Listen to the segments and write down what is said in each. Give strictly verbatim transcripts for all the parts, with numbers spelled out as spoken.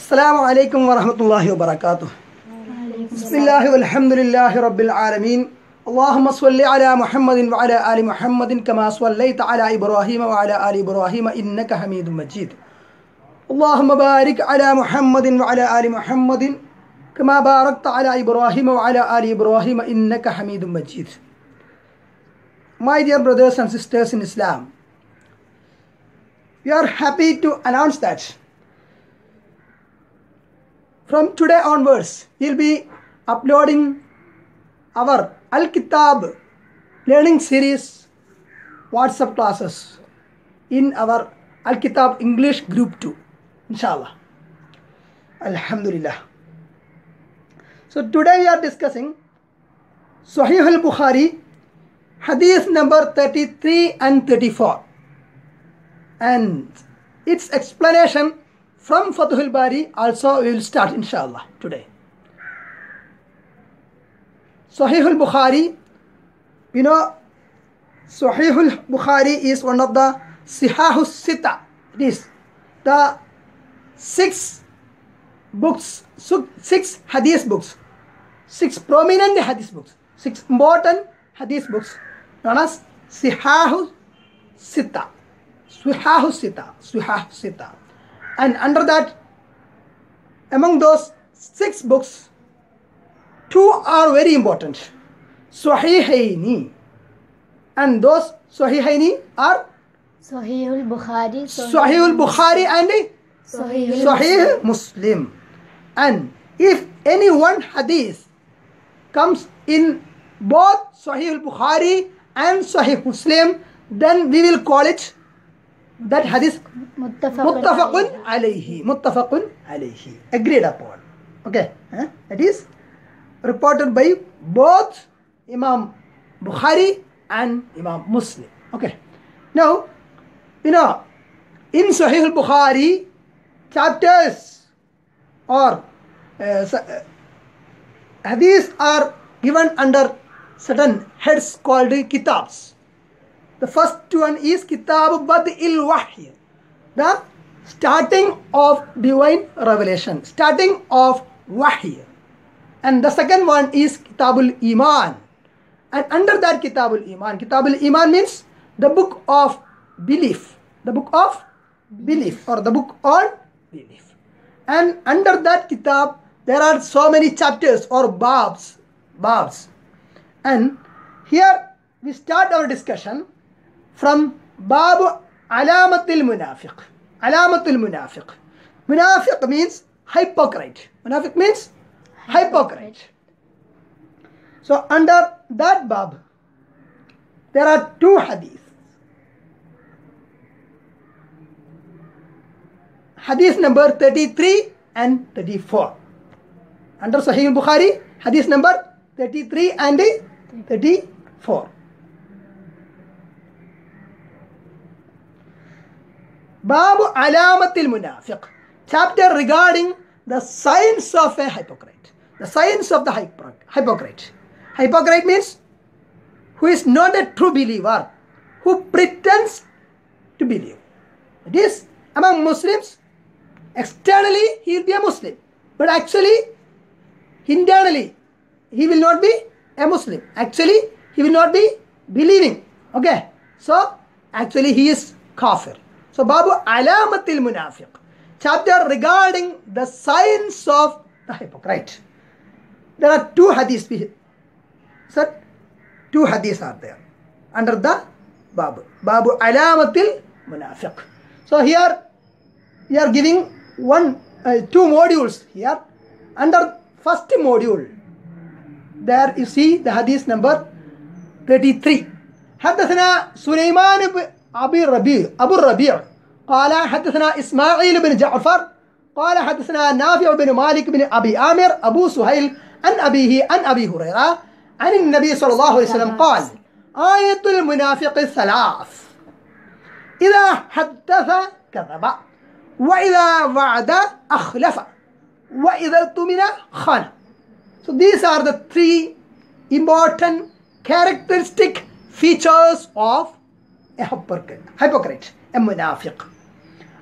Assalamu alaikum wa rahmatullahi wa barakatuh. Bismillahi walhamdulillahi rabbil alameen. Allahumma salli ala Muhammadin wa ala ali Muhammadin kama sallaita ala Ibrahim wa ala ali Ibrahim innaka Hamidum Majid. Allahumma barik ala Muhammadin wa ala ali Muhammadin kama barakta ala Ibrahim wa ala ali Ibrahim innaka Hamidum Majid. My dear brothers and sisters in Islam, we are happy to announce that from today onwards, we will be uploading our Al-Kitab learning series WhatsApp classes in our Al-Kitab English Group two, inshallah. Alhamdulillah. So today we are discussing Sahih al-Bukhari, Hadith number thirty-three and thirty-four, and its explanation from Fathul Bari also we will start inshallah today. Sahih al-Bukhari, you know, Sahih al-Bukhari is one of the Sihahu Sita. It is the six books, six hadith books, six prominent hadith books, six important hadith books known as Sihahu Sita. Sihahu Sita. Sihahu Sita. And under that, among those six books, two are very important. Sahihaini. And those Sahihaini are Sahih al-Bukhari, Sahih al-Bukhari and Sahih Sahih Muslim. And if any one hadith comes in both Sahih al-Bukhari and Sahih Muslim, then we will call it that hadith muttafaqun alayhi. Muttafaqun alayhi. Agreed upon. Okay. Huh? That is reported by both Imam Bukhari and Imam Muslim. Okay. Now, you know, in Sahih al-Bukhari, chapters or uh, uh, hadiths are given under certain heads called kitabs. The first one is Kitab Bad'il Wahy, the starting of divine revelation, starting of Wahy. And the second one is Kitabul Iman. And under that Kitabul Iman, Kitabul Iman means the book of belief, the book of belief or the book on belief. And under that Kitab, there are so many chapters or babs, babs. And here we start our discussion from Bab Alamatil Munafiq. Alamatil Munafiq. Munafiq means hypocrite. Munafiq means hypocrite. So under that Bab, there are two hadiths. Hadith number thirty-three and thirty-four. Under Sahih Bukhari, hadith number thirty-three and thirty-four. Bab Alamatil Munafiq, chapter regarding the signs of a hypocrite. The signs of the hypocrite. Hypocrite means who is not a true believer, who pretends to believe. It is among Muslims, externally he will be a Muslim, but actually, internally, he will not be a Muslim. Actually, he will not be believing. Okay, so actually he is kafir. So, Babu Alamatil Munafiq, chapter regarding the signs of the hypocrite. There are two hadiths. Sir, two hadiths are there under the Babu. Babu Alamatil Munafiq. So, here we are giving one, uh, two modules here. Under first module, there you see the hadith number thirty-three. حدثنا سليمان بن أبي الربيع أبو الربيع قال حدثنا إسماعيل بن جعفر قال حدثنا نافع بن مالك بن أبي عامر أبو سهيل عن أبيه عن أبي هريرة عن النبي صلى الله عليه وسلم قال آية المنافق ثلاث إذا حدث كذب وإذا وعد أخلف وإذا اؤتمن خان. So these are the three important characteristic features of a hypocrite, hypocrite, a munafiq.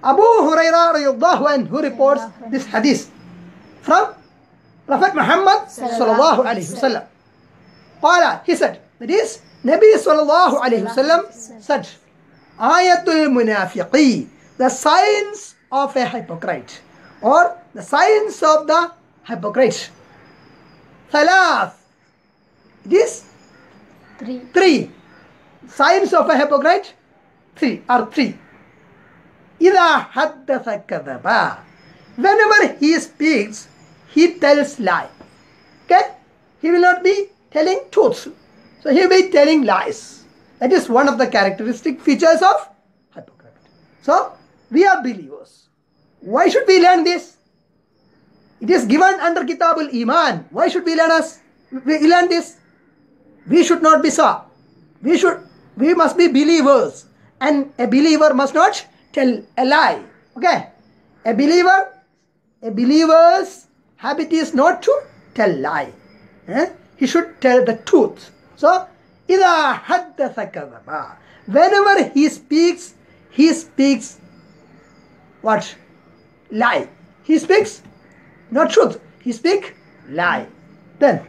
Abu Hurairah radiallahu anhu reports this hadith from Prophet Muhammad sallallahu alayhi wasallam. Qala, he said, that is, Nabi sallallahu alayhi wasallam said, Ayatul Munafiqi, the signs of a hypocrite, or the signs of the hypocrite. Thalath, it is Three. three. Signs of a hypocrite, three, are three. إِذَا حَدَّثَ كَذَبًا, whenever he speaks, he tells lie. Okay? He will not be telling truths. So he will be telling lies. That is one of the characteristic features of hypocrite. So we are believers. Why should we learn this? It is given under Kitabul Iman. Why should we learn us? We learn this. We should not be so. We should. We must be believers, and a believer must not tell a lie. Okay? A believer, a believer's habit is not to tell lie. Eh? He should tell the truth. So, إِذَا حَدَّثَ كَذَبًا, whenever he speaks, he speaks what? Lie. He speaks not truth. He speaks lie. Then,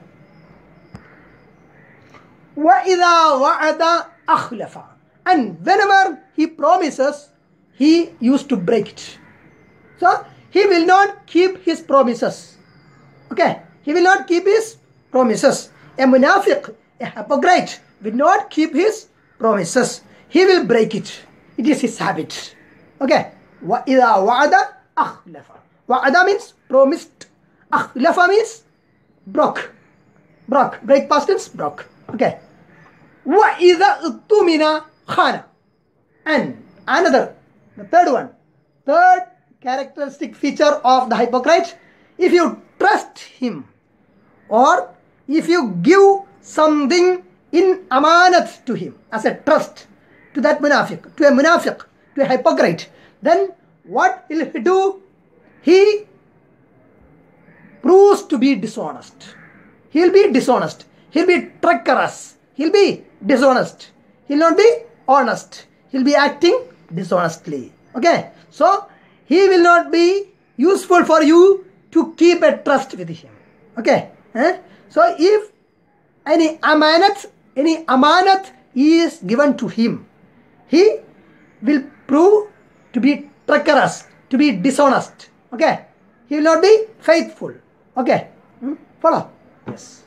وَإِذَا وَعَدَ أَخْلَفَ, and whenever he promises, he used to break it. So, he will not keep his promises. Okay? He will not keep his promises. A munafiq, a hypocrite, will not keep his promises. He will break it. It is his habit. Okay? وَإِذَا وَعَدَ أَخْلَفَ. وَعَدَ means promised. أَخْلَفَ means broke. Broke. Break past tense, broke. Okay. وَإِذَا اُتُّمِنَ خَانَ. And another, the third one, third characteristic feature of the hypocrite, if you trust him, or if you give something in amanat to him as a trust to that munafiq, to a munafiq, to a hypocrite, then what will he do? He proves to be dishonest. He will be dishonest. He will be treacherous. He will be dishonest. He will not be honest. He will be acting dishonestly. Okay. So, he will not be useful for you to keep a trust with him. Okay. Eh? So, if any amanat, any amanat is given to him, he will prove to be treacherous, to be dishonest. Okay. He will not be faithful. Okay. Hmm? Follow? Yes.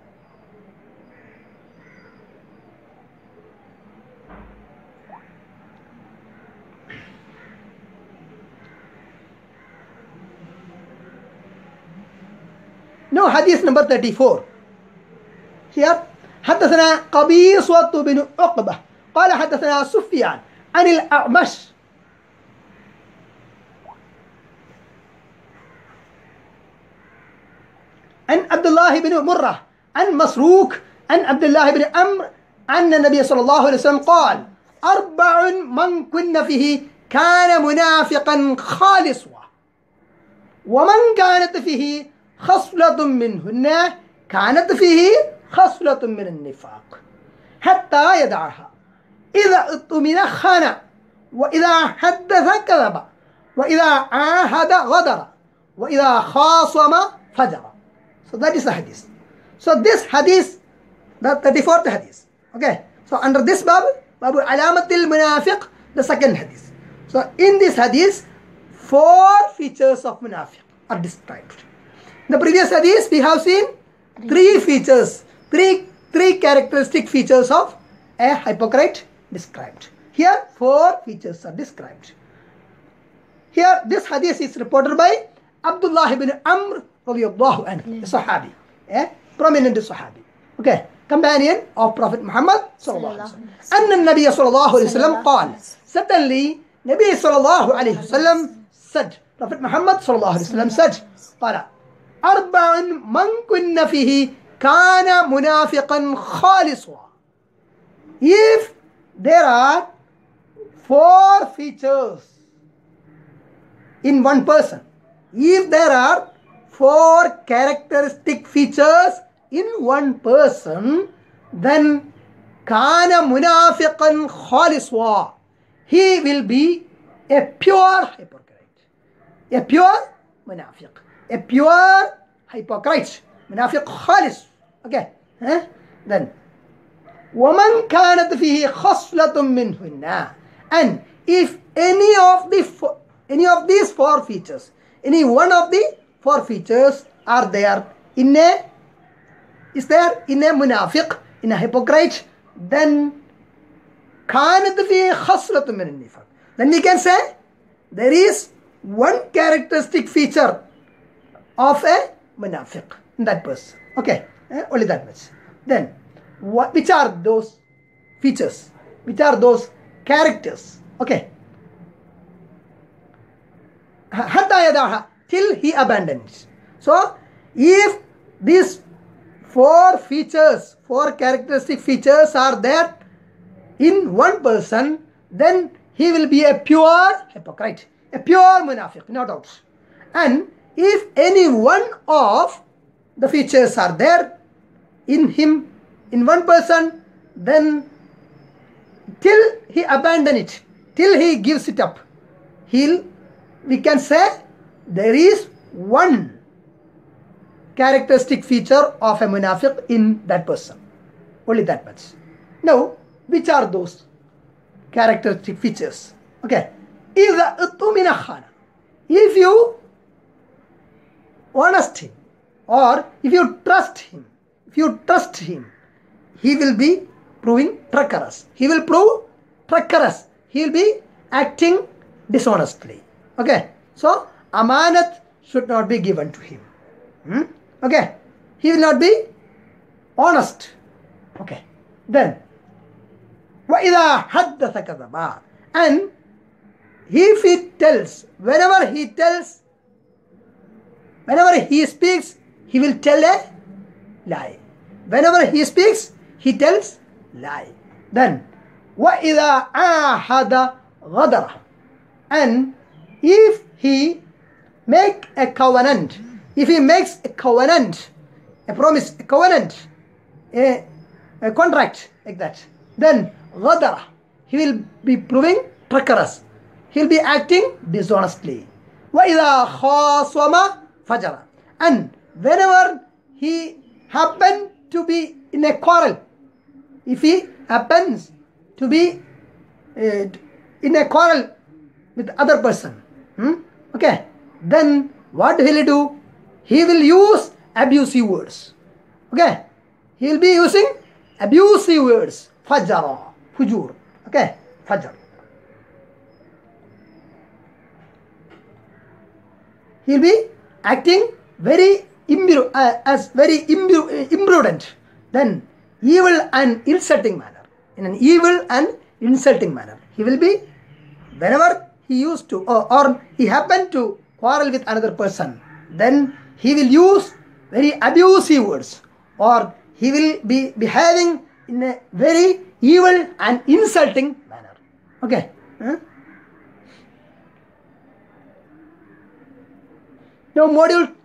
No, hadith number thirty-four. Here, حدثنا قبيصة بن عقبة قال حدثنا سفيان عن الأعمش عن عبد الله بن مرة عن مسروق عن عبد الله بن عمرو أن النبي صلى الله عليه وسلم قال أربع من كن فيه كان منافقا خالصا ومن كانت فيه خصلة منهن كانت فيه خصلة من النفاق حتى يدعها إذا اؤتمن خان وإذا حدث كذب وإذا عاهد غدر وإذا خاصم فجر. So that is the hadith. So this hadith, the thirty-fourth hadith. Okay. So under this bab, babu alamatil munafiq, the second hadith. So in this hadith, four features of munafiq are described. In the previous hadith, we have seen three features, three three characteristic features of a hypocrite described. Here, four features are described. Here, this hadith is reported by Abdullah ibn Amr radiyallahu anhu, a Sahabi, a prominent Sahabi. Okay, companion of Prophet Muhammad sallallahu alaihi wasallam. Anna Nabiy sallallahu alaihi wasallam qala. Certainly, Nabi sallallahu alaihi wasallam said, Prophet Muhammad sallallahu alaihi wasallam said, qala, أربع من كن فيه كان منافقا خالصا. If there are four features in one person, if there are four characteristic features in one person, then كان منافقا خالصا. He will be a pure hypocrite. A pure munafiq. A pure hypocrite. Munafiq khalis. Okay. Huh? Then وَمَنْ كَانَتْ فِيهِ خَصْلَةٌ مِّنْهُنَّ. And if any of the four, any of these four features, any one of the four features are there in a is there in a munafiq, in a hypocrite, then كَانَتْ فِيهِ خَصْلَةٌ مِّنَ النِّفَاقِ. Then we can say there is one characteristic feature of a munafiq in that person. Okay, eh? Only that much. Then what, which are those features? Which are those characters? Okay. حَتَّى يَدَعْهَا, till he abandons. So, if these four features, four characteristic features are there in one person, then he will be a pure hypocrite, a pure munafiq, no doubt. And if any one of the features are there in him, in one person, then till he abandon it, till he gives it up, he'll, we can say there is one characteristic feature of a munafiq in that person. Only that much. Now, which are those characteristic features? Okay. إِذَا اُطْمِنَ خَانَ. If you honest him, or if you trust him, if you trust him, he will be proving treacherous. He will prove treacherous. He will be acting dishonestly. Okay. So, amanat should not be given to him. Hmm? Okay. He will not be honest. Okay. Then, وَإِذَا حَدَّثَ كَذَبًا. And if he tells, whenever he tells, whenever he speaks, he will tell a lie. Whenever he speaks, he tells lie. Then, وَإِذَا عَاهَدَ غَدَرَ. And if he make a covenant, if he makes a covenant, a promise, a covenant, a, a contract like that, then غَدَرَ. He will be proving treacherous. He will be acting dishonestly. وَإِذَا خَاصَمَ فَجَرَ. And whenever he happen to be in a quarrel, if he happens to be uh, in a quarrel with other person, hmm? Okay, then what will he do? He will use abusive words. Okay, he will be using abusive words. Fajara, fujur. Okay, fajar. He will be acting very imbru uh, as very imbru imprudent, then evil and insulting manner. In an evil and insulting manner, he will be, whenever he used to or, or he happened to quarrel with another person, then he will use very abusive words, or he will be behaving in a very evil and insulting manner. Okay. Huh? Now, module